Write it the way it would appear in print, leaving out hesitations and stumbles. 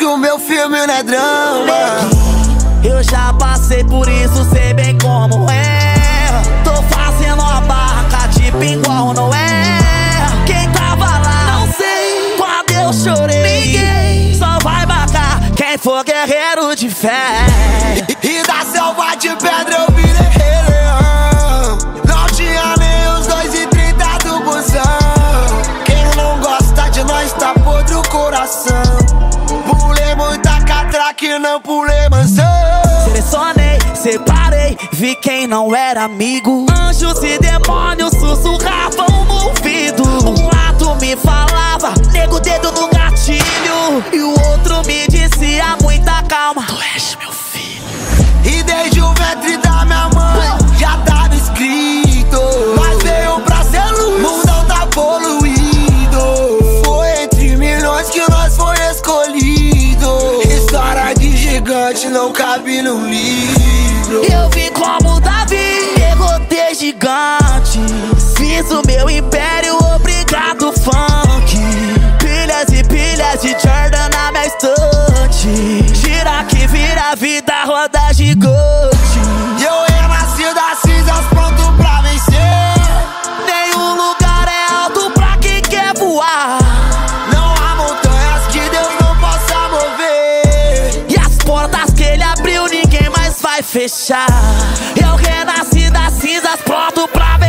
o meu filme não é drama. Eu já passei por isso, sei bem como é. Tô fazendo uma barraca de igual, não é? Quem tava lá, não sei. Quando eu chorei, ninguém. Só vai marcar quem for guerreiro de fé. E da selva de pedra eu virei rei leão. Não tinha nem os 2,30 do busão. Quem não gosta de nós tá podre o coração. Pulei muita catraca, não pulei mansão. Selecionei, separei, vi quem não era amigo. Anjos e demônios sussurravam no ouvido. Um lado me falava, nego o dedo no gatilho, e o outro me dizia, muita calma, tu és meu filho. E desde o ventre da minha mãe já tava escrito, mas veio pra ser luz, mundão tá poluído. Foi entre milhões que nós foi escolhido. História de gigante não cabe num livro. Eu vim como Davi, derrotei gigante. Fiz o meu império, obrigado funk. Pilhas e pilhas de Jordan na minha estante. Gira que vira a vida, roda gigante. E eu renasci das cinzas pronto pra vencer. Nenhum lugar é alto pra quem quer voar. Não há montanhas que Deus não possa mover. E as portas que ele abriu ninguém mais vai fechar. Eu renasci das cinzas pronto pra vencer.